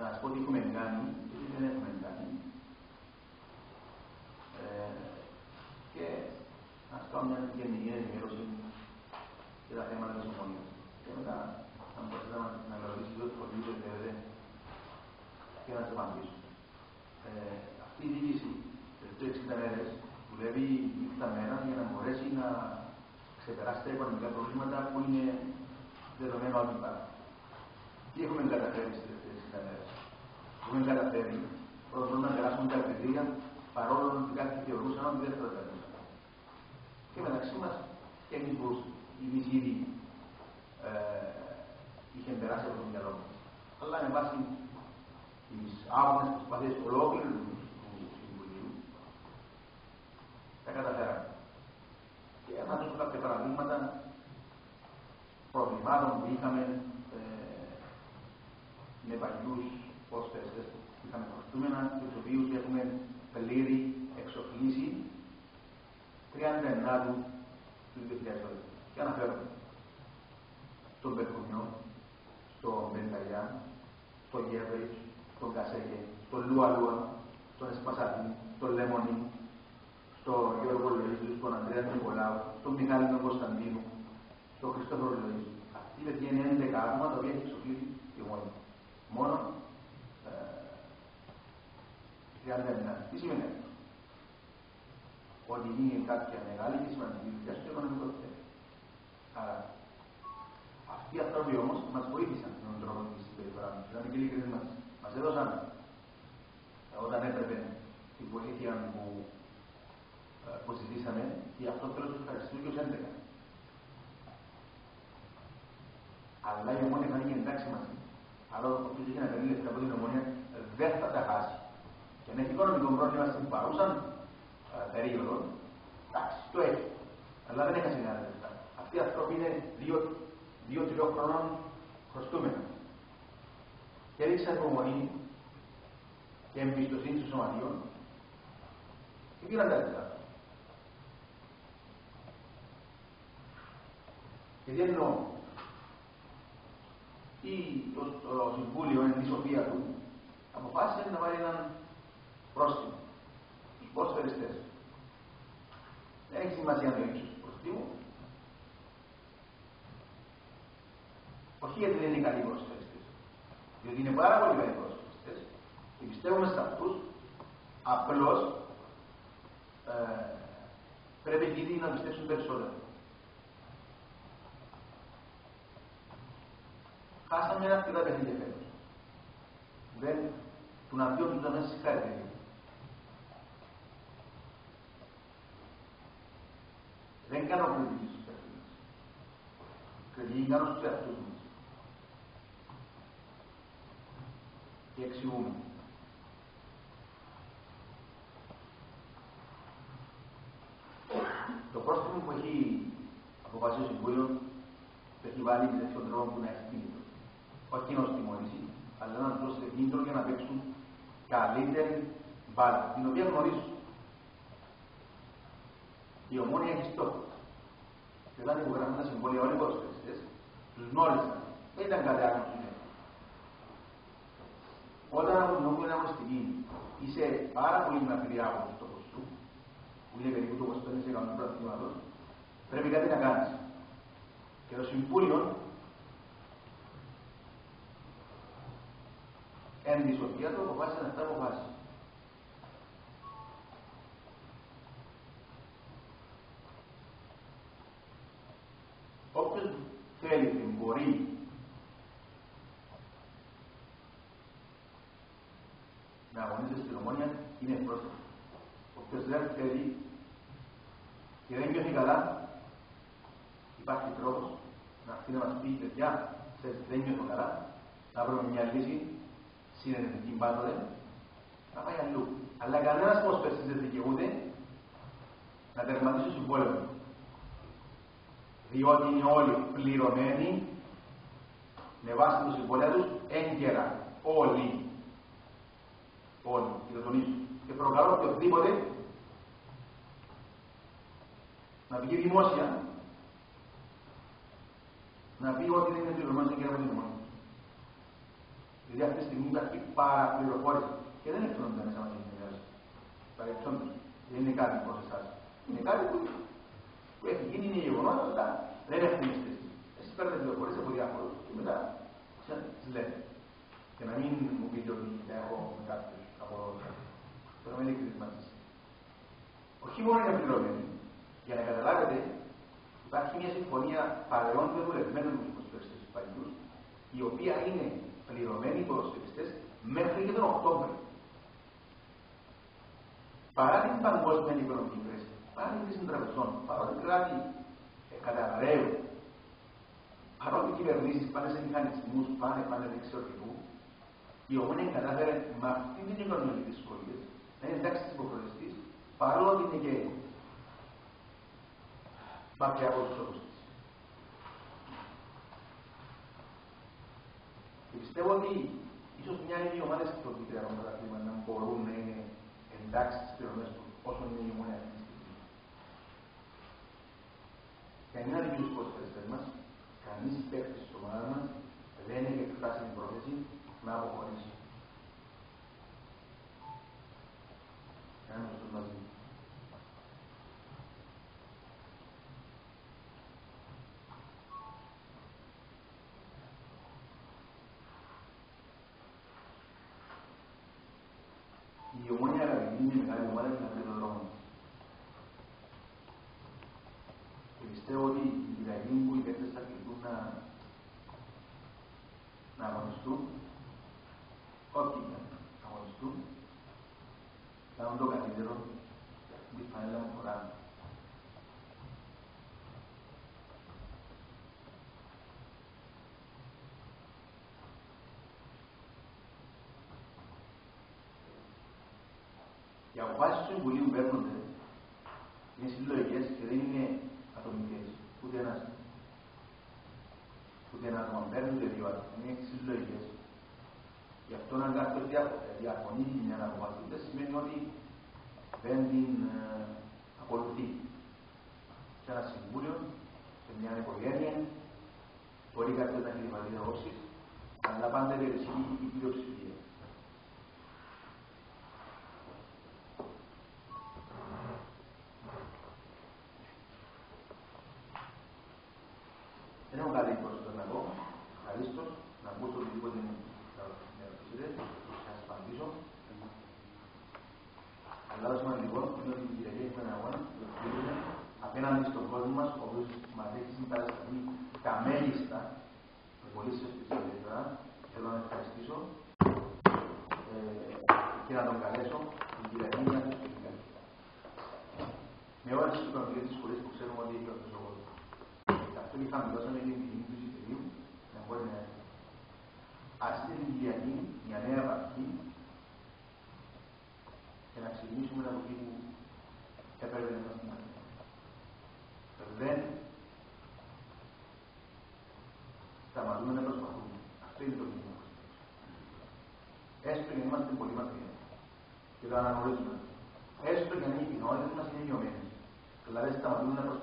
να σας πω τι έχουμε κάνει και τι δεν έχουμε κάνει. Και να σας κάνω μια γενική ενημέρωση για τα θέματα της Ομόνιας. Και μετά θα μπορέσετε να με ρωτήσετε ό,τι θέλετε και να σας απαντήσω. Αυτή η διοίκηση τελευταίες 60 μέρες δουλεύει νύχτα μέρα για να μπορέσει να ξεπεράσει τα οικονομικά προβλήματα που είναι δεδομένα ότι υπάρχουν. Τι έχουμε καταφέρει στις τελευταίες 60 μέρες? Έχουμε καταφέρει πρώτον να περάσουμε τα κριτήρια παρόλο ότι κάποιοι θεωρούσαν ότι δεν θα τα περάσουν. Και μεταξύ μας και εμείς μπορούσαμε. Εμείς ήδη είχαν περάσει από το μυαλό μας. Αλλά με βάση τις άγνες προσπαθίες ολόκληρου του Συμβουλίου τα καταφέραμε. Και να δώσω κάποια παραδείγματα προβλημάτων που είχαμε με παλιούς πρόσφερες που είχαμε προστούμενα και τους οποίους έχουμε πλήρη εξοφλήσει 39 του 2012. Και αναφέρομαι στον Περκουνιό, στον Μπενταγιά, στον Γέβριτς, στον Κασέγε, στον Λουαλούα, στον Εσπασατή, στον Λεμονί, στον Γιώργο Λοΐζου, στον Ανδρέα Νικολάου, στον Μιχάλη τον Κωνσταντίνου, στον Χριστόφορο Λοΐζου. Αυτοί είναι 11 άτομα τα οποία έχει εξοφλήσει η Ομόνια. Μόνο 39. Τι σημαίνει αυτό? Ότι είναι κάποια μεγάλη και σημαντική δουλειά στο οικονομικό θέμα. Άρα, αυτοί οι άνθρωποι όμως μας βοήθησαν με τον τρόπο της συμπεριφοράς μας. Δηλαδή, κύριε Κρίνη, μας έδωσαν όταν έπρεπε τη βοήθεια που ζητήσαμε και αυτό θέλω να σας ευχαριστήσω και ως 11. Αλλά η Ομόνια θα γίνει εντάξει μαζί. Αλλά όποιος είχε να παίρνει λεφτά από την Ομόνια δεν θα τα χάσει. Και αν έχει οικονομικό πρόβλημα στην παρούσα περίοδο, εντάξει, το έχει. Αλλά δεν έχασε κανένα λεφτά. Αυτοί οι άνθρωποι είναι 2-3 χρονών χρωστούμενοι. Και έδειξαν υπομονή και εμπιστοσύνη στο σωματείο και πήραν τα λεφτά. Και τι εννοώ? Το Συμβούλιο, εν τη σοφία του, αποφάσισε να βάλει έναν πρόστιμο στους ποδοσφαιριστές. Δεν έχει σημασία να το ρίξω στους προστίμου. Όχι γιατί δεν είναι καλοί ποδοσφαιριστές. Διότι είναι πάρα πολύ καλοί ποδοσφαιριστές και πιστεύουμε σε αυτούς. Απλώς πρέπει ήδη να πιστέψουν περισσότερο. Χάσαμε ένα αρκετά παιχνίδια φέτος. Του να πει ότι ήταν μέσα συγχαρητήρια. Δεν κάνω κριτική στους παίκτες. Κριτική κάνω στους εαυτούς μας. Και εξηγούμε. Το πρόστιμο που έχει αποφασίσει το Συμβούλιο το έχει βάλει με τέτοιο τρόπο που να έχει κίνητρο. Όχι να τιμωρήσει, αλλά να τους δώσει κίνητρο για να παίξουν καλύτερη μπάλα, την οποία γνωρίζουν. Η Ομόνια έχει στόχο. Και όταν υπογράφουν τα συμβόλαια όλοι οι ποδοσφαιριστές, τους γνώρισαν. Δεν ήταν κάτι άλλο που είναι. Όταν από την Ομόνια αγωνιστική είσαι πάρα πολύ μακριά από το στόχο σου, που είναι περίπου το 25% του πρωταθλήματος, πρέπει κάτι να κάνεις. Και το Συμβούλιο εν τη σοφία του αποφάσισαν αυτά που αποφάσισαν. Όποιος θέλει και μπορεί να αγωνίζεται στην Ομόνια είναι ευπρόσθετος. Όποιος δεν θέλει και δεν νιώθει καλά, υπάρχει τρόπος να έρθει να μας πει παιδιά, δεν νιώθω καλά, να βρούμε μια λύση συνενετική πάντοτε, να πάει αλλού. Αλλά κανένας ποδοσφαιριστής δεν δικαιούται να τερματίσει το συμβόλαιο. Διότι είναι όλοι πληρωμένοι με βάση το συμβόλαιο τους έγκαιρα. Όλοι. Όλοι. Και το τονίζω. Και προκαλώ οποιοδήποτε να βγει δημόσια να πει ότι δεν είναι πληρωμένος έγκαιρα από την Ομόνια. Δηλαδή αυτή τη στιγμή υπάρχει παραπληροφόρηση και δεν εκτρώνονται μέσα μας οι ενημέρωση. Παρεξόντως, δεν είναι κάτι προς εσάς. Είναι κάτι που έχει γίνει, είναι γεγονότα, αλλά δεν έχουν αισθήσει. Εσείς παίρνετε πληροφορίες από διάφορους και μετά τις λέτε. Και να μην μου πείτε ότι έχω με κάποιους από τώρα με ειλικρινείς μαζί. Όχι μόνο είναι πληρωμένοι, για να καταλάβετε, υπάρχει μια συμφωνία παλαιών δεδουλευμένων με τους προσφέριστες τους παλιούς, η οποία είναι πληρωμένοι οι ποδοσφαιριστές μέχρι και τον Οκτώβριο. Παρά την παγκόσμια οικονομική κρίση, παρά την κρίση των τραπεζών, παρά την κράτη καταραίουν, παρότι οι κυβερνήσεις πάνε σε μηχανισμούς, πάνε δεν ξέρω τι που, η Ομόνια κατάφερε με αυτή την οικονομική δυσκολία να εντάξει τις υποχρεώσεις της, παρόλο ότι είναι και μακριά από τους όρους της. Και πιστεύω ότι ίσως μια είναι οι ομάδες στο πιτριακό πρωτάθλημα να μπορούν να είναι εντάξει στις πληρωμές του όσο είναι η Ομόνια αυτή τη στιγμή. Κανένα από τους ποδοσφαιριστές μας, κανείς παίκτης της ομάδας μας δεν έχει εκφράσει την πρόθεση να αποχωρήσει. Κανένας αυτός μαζί. Η Ομόνια αγαπητή είναι μεγάλη ομάδα και να βρει τον δρόμο. Και πιστεύω ότι η Κυριακή που οι παίκτες θα κληθούν να αγωνιστούν, όποιοι να αγωνιστούν, θα κάνουν το καλύτερο τη φανέλα μου φοράμε. Οι αποφάσεις του Συμβουλίου παίρνονται είναι συλλογικές και δεν είναι ατομικές. Ούτε ένα άτομο παίρνει, ούτε δύο άτομα. Είναι συλλογικές. Γι' αυτό αν κάποιος διαφωνεί μια αποφάση, δεν σημαίνει ότι δεν την ακολουθεί. Σε ένα συμβούλιο, σε μια οικογένεια, μπορεί κάποιος να έχει διαφορετικές απόψεις, αλλά πάντα υπερισχύει η πλειοψηφία. Δεν έχω κάτι πρόσθετο να πω. Ευχαρίστως να ακούσω οτιδήποτε θα με ρωτήσετε, θα σας απαντήσω. Αλλά το σημαντικό είναι ότι την Κυριακή έχουμε έναν αγώνα που ευθύνεται απέναντι στον κόσμο μας, ο οποίος μας έχει συμπαρασταθεί τα μέγιστα, με πολύ σωστή. Θέλω να ευχαριστήσω και να τον καλέσω την Κυριακή να έρθει στο Κυριακή. Με όλες τις οικονομικές δυσκολίες που ξέρουμε ότι έχει αυτός ο κόσμος. Αυτό και χαμηλώσαμε την τιμή του εισιτηρίου να μπορεί να έρθει. Ας είναι την Κυριακή μια νέα βαθμή και να ξεκινήσουμε από εκεί που έπρεπε να είμαστε μαζί. Δεν σταματούμε να προσπαθούμε. Αυτό είναι το μήνυμα. Έστω και είμαστε πολύ μακριά και το αναγνωρίζουμε. Έστω και αν οι πιθανότητες μας είναι μειωμένες. Δηλαδή σταματούμε να προσπαθούμε.